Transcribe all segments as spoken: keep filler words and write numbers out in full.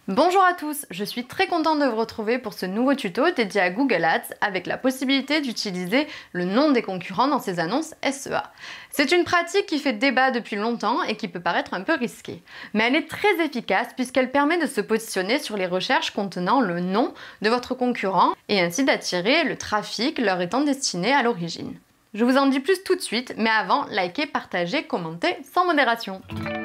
Bonjour à tous, je suis très contente de vous retrouver pour ce nouveau tuto dédié à Google Ads avec la possibilité d'utiliser le nom des concurrents dans ses annonces S E A. C'est une pratique qui fait débat depuis longtemps et qui peut paraître un peu risquée, mais elle est très efficace puisqu'elle permet de se positionner sur les recherches contenant le nom de votre concurrent et ainsi d'attirer le trafic leur étant destiné à l'origine. Je vous en dis plus tout de suite, mais avant, likez, partagez, commentez sans modération.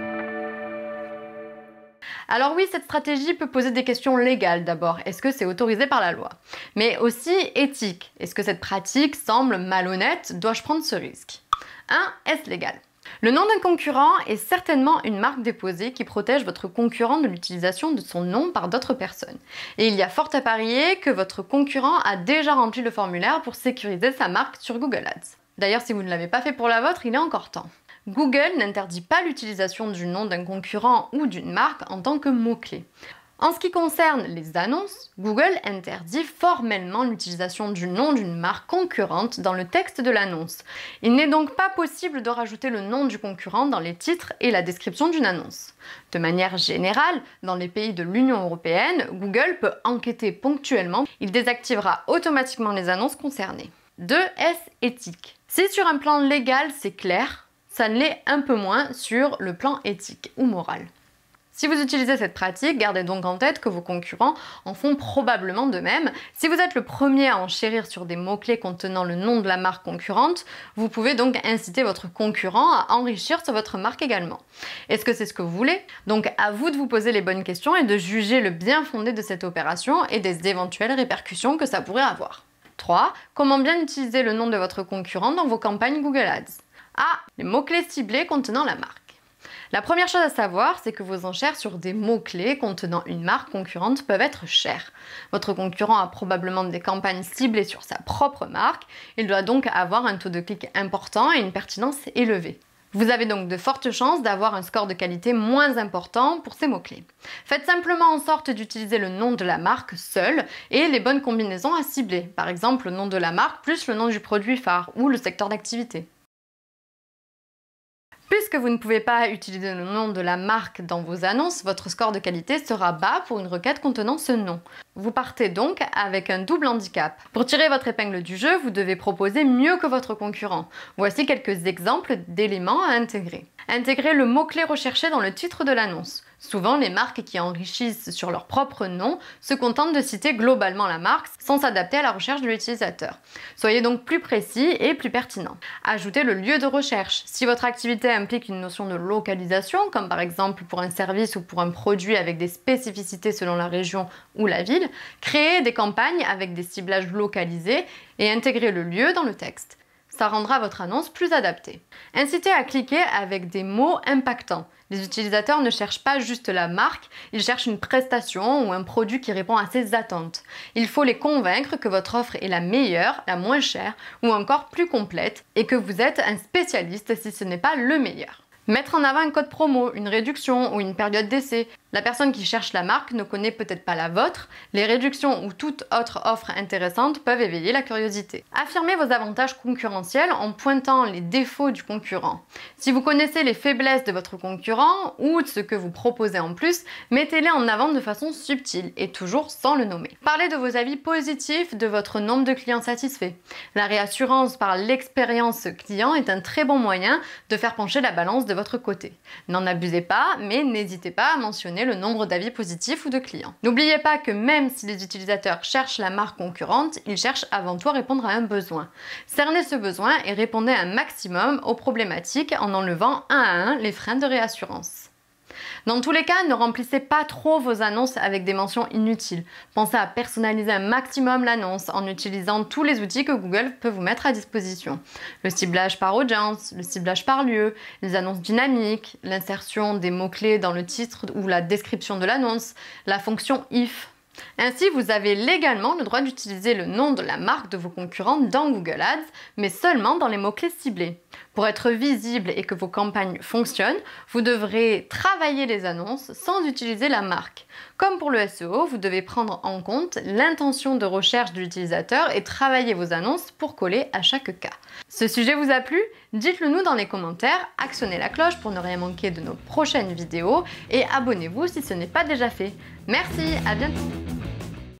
Alors oui, cette stratégie peut poser des questions légales d'abord. Est-ce que c'est autorisé par la loi? Mais aussi éthique. Est-ce que cette pratique semble malhonnête? Dois-je prendre ce risque? un. Est-ce légal? Le nom d'un concurrent est certainement une marque déposée qui protège votre concurrent de l'utilisation de son nom par d'autres personnes. Et il y a fort à parier que votre concurrent a déjà rempli le formulaire pour sécuriser sa marque sur Google Ads. D'ailleurs, si vous ne l'avez pas fait pour la vôtre, il est encore temps. Google n'interdit pas l'utilisation du nom d'un concurrent ou d'une marque en tant que mot-clé. En ce qui concerne les annonces, Google interdit formellement l'utilisation du nom d'une marque concurrente dans le texte de l'annonce. Il n'est donc pas possible de rajouter le nom du concurrent dans les titres et la description d'une annonce. De manière générale, dans les pays de l'Union européenne, Google peut enquêter ponctuellement. Il désactivera automatiquement les annonces concernées. deux. Est-ce éthique? Si sur un plan légal c'est clair, ça ne l'est un peu moins sur le plan éthique ou moral. Si vous utilisez cette pratique, gardez donc en tête que vos concurrents en font probablement de même. Si vous êtes le premier à enchérir sur des mots-clés contenant le nom de la marque concurrente, vous pouvez donc inciter votre concurrent à enrichir sur votre marque également. Est-ce que c'est ce que vous voulez? Donc à vous de vous poser les bonnes questions et de juger le bien fondé de cette opération et des éventuelles répercussions que ça pourrait avoir. trois. Comment bien utiliser le nom de votre concurrent dans vos campagnes Google Ads? A. Les mots-clés ciblés contenant la marque. La première chose à savoir, c'est que vos enchères sur des mots-clés contenant une marque concurrente peuvent être chères. Votre concurrent a probablement des campagnes ciblées sur sa propre marque, il doit donc avoir un taux de clic important et une pertinence élevée. Vous avez donc de fortes chances d'avoir un score de qualité moins important pour ces mots-clés. Faites simplement en sorte d'utiliser le nom de la marque seul et les bonnes combinaisons à cibler, par exemple le nom de la marque plus le nom du produit phare ou le secteur d'activité. Puisque vous ne pouvez pas utiliser le nom de la marque dans vos annonces, votre score de qualité sera bas pour une requête contenant ce nom. Vous partez donc avec un double handicap. Pour tirer votre épingle du jeu, vous devez proposer mieux que votre concurrent. Voici quelques exemples d'éléments à intégrer. Intégrer le mot-clé recherché dans le titre de l'annonce. Souvent, les marques qui enrichissent sur leur propre nom se contentent de citer globalement la marque sans s'adapter à la recherche de l'utilisateur. Soyez donc plus précis et plus pertinent. Ajoutez le lieu de recherche. Si votre activité implique une notion de localisation, comme par exemple pour un service ou pour un produit avec des spécificités selon la région ou la ville, créez des campagnes avec des ciblages localisés et intégrez le lieu dans le texte. Ça rendra votre annonce plus adaptée. Incitez à cliquer avec des mots impactants. Les utilisateurs ne cherchent pas juste la marque, ils cherchent une prestation ou un produit qui répond à ses attentes. Il faut les convaincre que votre offre est la meilleure, la moins chère ou encore plus complète et que vous êtes un spécialiste si ce n'est pas le meilleur. Mettre en avant un code promo, une réduction ou une période d'essai. La personne qui cherche la marque ne connaît peut-être pas la vôtre. Les réductions ou toute autre offre intéressante peuvent éveiller la curiosité. Affirmez vos avantages concurrentiels en pointant les défauts du concurrent. Si vous connaissez les faiblesses de votre concurrent ou de ce que vous proposez en plus, mettez-les en avant de façon subtile et toujours sans le nommer. Parlez de vos avis positifs de votre nombre de clients satisfaits. La réassurance par l'expérience client est un très bon moyen de faire pencher la balance de votre côté. N'en abusez pas, mais n'hésitez pas à mentionner le nombre d'avis positifs ou de clients. N'oubliez pas que même si les utilisateurs cherchent la marque concurrente, ils cherchent avant tout à répondre à un besoin. Cernez ce besoin et répondez un maximum aux problématiques en enlevant un à un les freins de réassurance. Dans tous les cas, ne remplissez pas trop vos annonces avec des mentions inutiles. Pensez à personnaliser un maximum l'annonce en utilisant tous les outils que Google peut vous mettre à disposition. Le ciblage par audience, le ciblage par lieu, les annonces dynamiques, l'insertion des mots-clés dans le titre ou la description de l'annonce, la fonction if. Ainsi, vous avez légalement le droit d'utiliser le nom de la marque de vos concurrents dans Google Ads, mais seulement dans les mots-clés ciblés. Pour être visible et que vos campagnes fonctionnent, vous devrez travailler les annonces sans utiliser la marque. Comme pour le S E O, vous devez prendre en compte l'intention de recherche de l'utilisateur et travailler vos annonces pour coller à chaque cas. Ce sujet vous a plu? Dites-le nous dans les commentaires, actionnez la cloche pour ne rien manquer de nos prochaines vidéos et abonnez-vous si ce n'est pas déjà fait. Merci, à bientôt!